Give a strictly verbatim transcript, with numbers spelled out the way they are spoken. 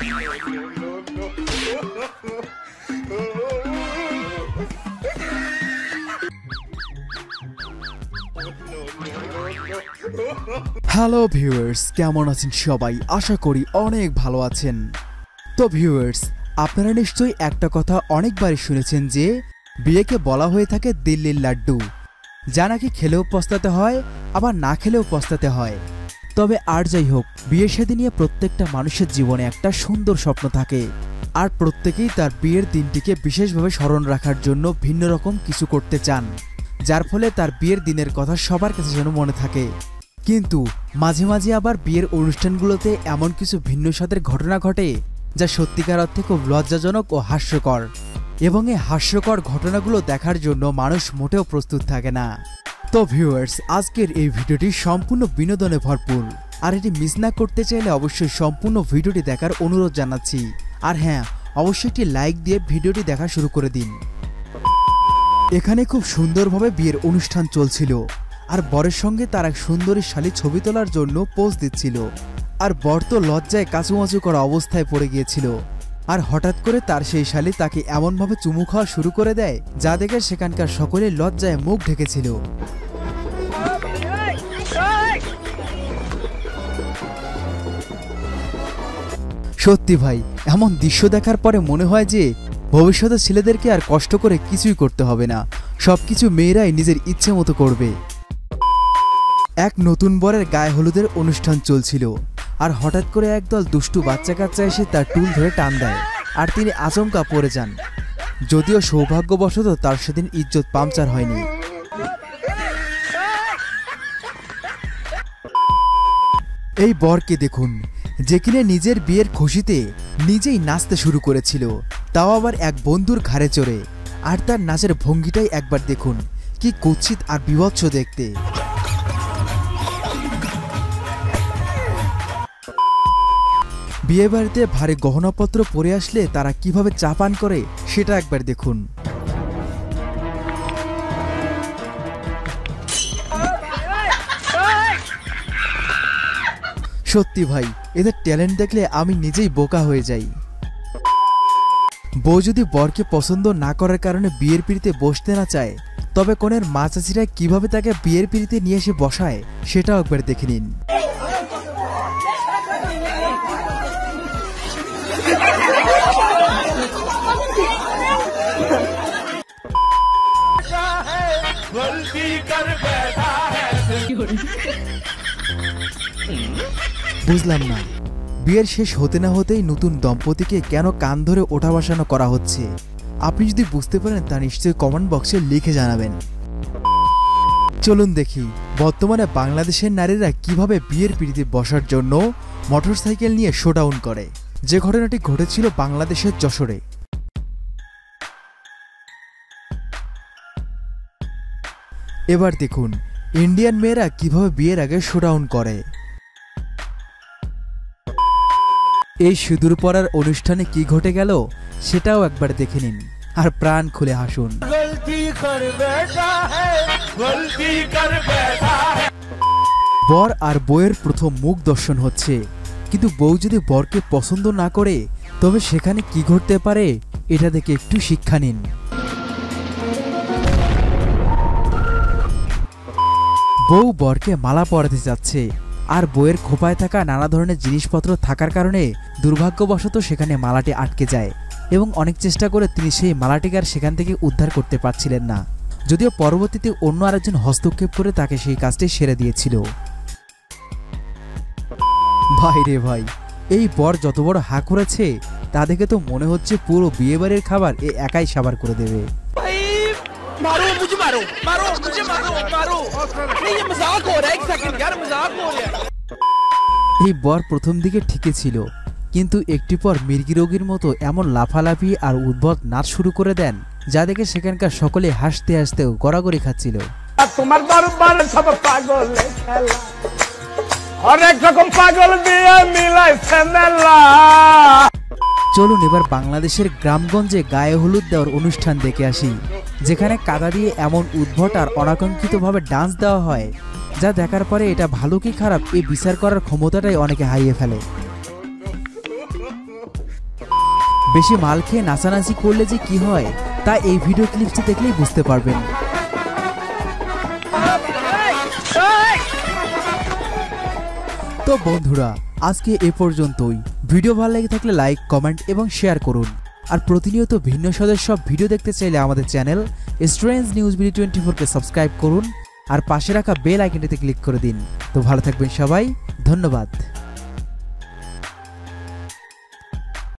Hello viewers, কেমন আছেন সবাই? আশা করি অনেক ভালো আছেন। তো ভিউয়ার্স, আপনারা নিশ্চয়ই একটা কথা অনেকবারই শুনেছেন যে বিয়েকে বলা হয়ে থাকে দিল্লির লাড্ডু, যা নাকি খেলেও পস্তাতে হয় আবার না খেলেও পস্তাতে হয়। তবে আর যাই হোক, বিয়ে শাদী নিয়ে প্রত্যেকটা মানুষের জীবনে একটা সুন্দর স্বপ্ন থাকে, আর প্রত্যেকেই তার বিয়ের দিনটিকে বিশেষভাবে স্মরণ রাখার জন্য ভিন্ন রকম কিছু করতে চান, যার ফলে তার বিয়ের দিনের কথা সবার কাছে যেন মনে থাকে। কিন্তু মাঝে মাঝে আবার বিয়ের অনুষ্ঠানগুলোতে এমন কিছু ভিন্ন স্বাদের ঘটনা ঘটে যা সত্যিকার অর্থে খুব লজ্জাজনক ও হাস্যকর, এবং এই হাস্যকর ঘটনাগুলো দেখার জন্য মানুষ মোটেও প্রস্তুত থাকে না। তো ভিউয়ার্স, আজকের এই ভিডিওটি সম্পূর্ণ বিনোদনে ভরপুর, আর এটি মিস না করতে চাইলে অবশ্যই সম্পূর্ণ ভিডিওটি দেখার অনুরোধ জানাচ্ছি। আর হ্যাঁ, অবশ্যই একটি লাইক দিয়ে ভিডিওটি দেখা শুরু করে দিন। এখানে খুব সুন্দরভাবে বিয়ের অনুষ্ঠান চলছিল, আর বরের সঙ্গে তার এক সুন্দরী শালী ছবি তোলার জন্য পোজ দিচ্ছিল, আর বর তো লজ্জায় কাচুমাচু করা অবস্থায় পড়ে গিয়েছিল। আর হঠাৎ করে তার সেই শালী তাকে এমনভাবে চুমু খাওয়া শুরু করে দেয় যা দেখে সেখানকার সকলে লজ্জায় মুখ ঢেকেছিল। সত্যি ভাই, এমন দৃশ্য দেখার পরে মনে হয় যে ভবিষ্যতে ছেলেদেরকে আর কষ্ট করে কিছুই করতে হবে না, সবকিছু মেয়েরাই নিজের ইচ্ছে মতো করবে। এক নতুন বরের গায়ে হলুদের অনুষ্ঠান চলছিল, আর হঠাৎ করে একদল দুষ্টু বাচ্চা কাচ্চা এসে তার টুল ধরে টান দেয়, আর তিনি আচমকা পড়ে যান। যদিও সৌভাগ্যবশত তার সেদিন ইজ্জত পাংচার হয়নি। এই বরকে দেখুন, যে কিনা নিজের বিয়ের খুশিতে নিজেই নাচতে শুরু করেছিল, তাও আবার এক বন্ধুর ঘাড়ে চড়ে। আর তার নাচের ভঙ্গিটাই একবার দেখুন, কি কুৎসিত আর বিভৎস দেখতে। বিয়ে বাড়িতে ভারী গহনাপত্র পরে আসলে তারা কিভাবে চা পান করে সেটা একবার দেখুন। সত্যি ভাই, এদের ট্যালেন্ট দেখলে আমি নিজেই বোকা হয়ে যাই। বউ যদি বরকে পছন্দ না করার কারণে বিয়ের পিড়িতে বসতে না চায়, তবে কনের মা চাচিরা কিভাবে তাকে বিয়ের পিড়িতে নিয়ে এসে বসায় সেটাও একবার দেখে নিন। বুঝলাম না, বিয়ের শেষ হতে না হতেই নতুন দম্পতিকে কেন কান ধরে ওঠা বসানো করা হচ্ছে? আপনি যদি বুঝতে পারেন তা নিশ্চয়ই কমেন্ট বক্সে লিখে জানাবেন। চলুন দেখি বর্তমানে বাংলাদেশের নারীরা কিভাবে বিয়ের পিড়িতে বসার জন্য মোটরসাইকেল নিয়ে শোডাউন করে, যে ঘটনাটি ঘটেছিল বাংলাদেশের যশোরে। এবার দেখুন ইন্ডিয়ান মেয়েরা কিভাবে বিয়ের আগে শোডাউন করে। এই সিঁদুর পরার অনুষ্ঠানে কি ঘটে গেল সেটাও একবার দেখে নিন, আর প্রাণ খুলে হাসুন। বর আর বউয়ের প্রথম মুখ দর্শন হচ্ছে, কিন্তু বউ যদি বরকে পছন্দ না করে তবে সেখানে কি ঘটতে পারে এটা দেখে একটু শিক্ষা নিন। বউ বরকে মালা পরাতে যাচ্ছে, আর বইয়ের খোপায় থাকা নানা ধরনের জিনিসপত্র থাকার কারণে দুর্ভাগ্যবশত সেখানে মালাটি আটকে যায়, এবং অনেক চেষ্টা করে তিনি সেই মালাটিকে আর সেখান থেকে উদ্ধার করতে পারছিলেন না, যদিও পরবর্তীতে অন্য আরেকজন হস্তক্ষেপ করে তাকে সেই কাজটি সেরে দিয়েছিল। ভাই রে ভাই, এই বর যত বড় হা করেছে তা দেখে তো মনে হচ্ছে পুরো বিয়ে বাড়ির খাবার এ একাই সাবার করে দেবে। मारो मुझे मारो मारो मुझे मारो मारो नहीं ये मजाक हो रहा है एक सेकंड यार मजाक हो रहा है। এই বর প্রথম দিকে ঠিকই ছিল, কিন্তু একটু পর মির্গি রোগীর মতো এমন লাফালাফি আর উদ্ভট নাচ শুরু করে দেন যা দেখে সেখানকার সকলে হাসতে হাসতেও গড়াগড়ি খাচ্ছিল। তোমার দরবারে সব পাগলের খেলা, অনেক রকম পাগল দিয়ে মিলাইছে মেলা। চলুন এবার বাংলাদেশের গ্রামগঞ্জে গায়ে হলুদ দেওয়ার অনুষ্ঠান দেখে আসি, যেখানে কাদা দিয়ে এমন উদ্ভট আর অনাকাঙ্ক্ষিতভাবে ডান্স দেওয়া হয় যা দেখার পরে এটা ভালো কি খারাপ এই বিচার করার ক্ষমতাটাই অনেকে হারিয়ে ফেলে। বেশি মাল খেয়ে নাচানাচি করলে যে কি হয় তা এই ভিডিও ক্লিপটি দেখলেই বুঝতে পারবেন। তো বন্ধুরা আজকে এ পর্যন্তই। ভিডিও ভালো লেগে থাকলে লাইক, কমেন্ট এবং শেয়ার করুন। আর প্রতিনিয়ত ভিন্ন স্বাদের সব ভিডিও দেখতে চাইলে আমাদের channel strange news BD twenty four কে সাবস্ক্রাইব করুন আর পাশে রাখা বেল আইকনটিতে ক্লিক করে দিন। তো ভালো থাকবেন সবাই, ধন্যবাদ।